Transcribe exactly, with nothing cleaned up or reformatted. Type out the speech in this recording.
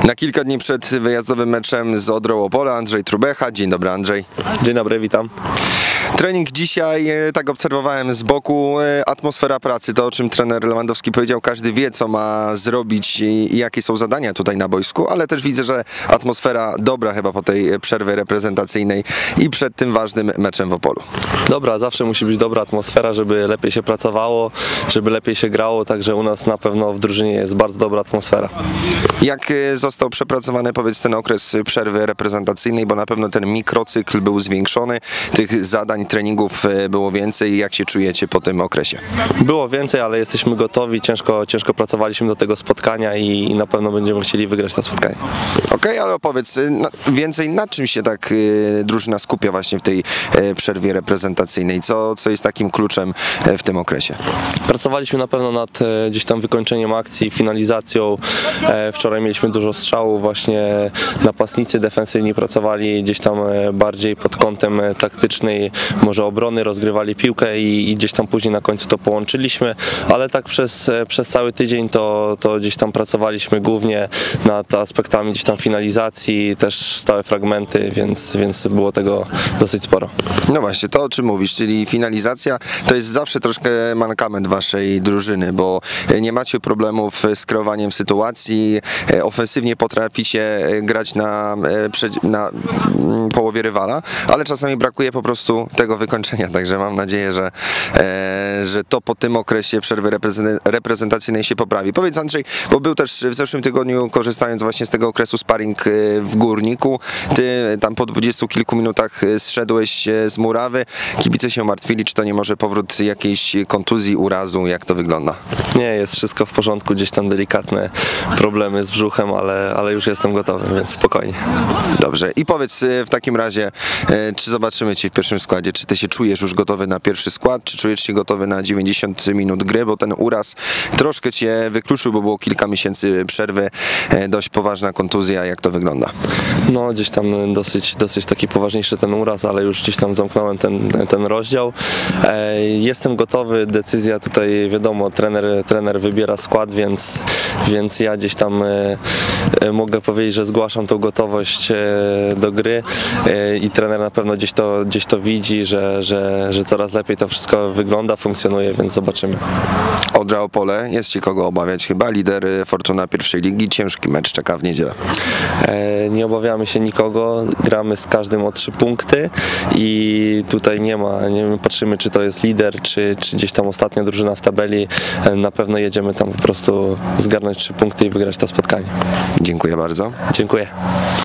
Na kilka dni przed wyjazdowym meczem z Odrą Opole Andrzej Trubecha. Dzień dobry, Andrzej. Dzień dobry, witam. Trening dzisiaj, tak obserwowałem z boku, atmosfera pracy, to o czym trener Lewandowski powiedział, każdy wie co ma zrobić i jakie są zadania tutaj na boisku, ale też widzę, że atmosfera dobra chyba po tej przerwie reprezentacyjnej i przed tym ważnym meczem w Opolu. Dobra, zawsze musi być dobra atmosfera, żeby lepiej się pracowało, żeby lepiej się grało, także u nas na pewno w drużynie jest bardzo dobra atmosfera. Jak został przepracowany, powiedz, ten okres przerwy reprezentacyjnej, bo na pewno ten mikrocykl był zwiększony, tych zadań, treningów było więcej. Jak się czujecie po tym okresie? Było więcej, ale jesteśmy gotowi, ciężko, ciężko pracowaliśmy do tego spotkania i, i na pewno będziemy chcieli wygrać to spotkanie. Okej, okay, ale opowiedz no, więcej, nad czym się tak y, drużyna skupia właśnie w tej y, przerwie reprezentacyjnej, co, co jest takim kluczem y, w tym okresie? Pracowaliśmy na pewno nad y, gdzieś tam wykończeniem akcji, finalizacją. E, wczoraj mieliśmy dużo strzałów, właśnie napastnicy defensywni pracowali gdzieś tam y, bardziej pod kątem y, taktycznej, może obrony, rozgrywali piłkę i, i gdzieś tam później na końcu to połączyliśmy, ale tak przez, przez cały tydzień to, to gdzieś tam pracowaliśmy głównie nad aspektami gdzieś tam finalizacji, też stałe fragmenty, więc, więc było tego dosyć sporo. No właśnie, to o czym mówisz, czyli finalizacja to jest zawsze troszkę mankament waszej drużyny, bo nie macie problemów z kreowaniem sytuacji, ofensywnie potraficie grać na, na połowie rywala, ale czasami brakuje po prostu tego wykończenia, także mam nadzieję, że, że to po tym okresie przerwy reprezentacyjnej się poprawi. Powiedz, Andrzej, bo był też w zeszłym tygodniu, korzystając właśnie z tego okresu, sparring w Górniku, ty tam po dwudziestu kilku minutach zszedłeś z murawy, kibice się martwili, czy to nie może powrót jakiejś kontuzji, urazu, jak to wygląda? Nie, jest wszystko w porządku, gdzieś tam delikatne problemy z brzuchem, ale, ale już jestem gotowy, więc spokojnie. Dobrze, i powiedz w takim razie, czy zobaczymy cię w pierwszym składzie, czy ty się czujesz już gotowy na pierwszy skład, czy czujesz się gotowy na dziewięćdziesiąt minut gry, bo ten uraz troszkę cię wykluczył, bo było kilka miesięcy przerwy, dość poważna kontuzja, jak to wygląda? No gdzieś tam dosyć, dosyć taki poważniejszy ten uraz, ale już gdzieś tam zamknąłem ten, ten rozdział. Jestem gotowy, decyzja tutaj wiadomo, trener, trener wybiera skład, więc, więc ja gdzieś tam mogę powiedzieć, że zgłaszam tą gotowość do gry i trener na pewno gdzieś to, gdzieś to widzi, że, że, że coraz lepiej to wszystko wygląda, funkcjonuje, więc zobaczymy. Odra Opole, jest się kogo obawiać chyba, lider Fortuna pierwszej ligi, ciężki mecz czeka w niedzielę. Nie obawiamy się nikogo, gramy z każdym o trzy punkty i tutaj nie ma, nie patrzymy czy to jest lider, czy, czy gdzieś tam ostatnia drużyna w tabeli, na pewno jedziemy tam po prostu zgarnąć trzy punkty i wygrać to spotkanie. Dziękuję bardzo. Dziękuję.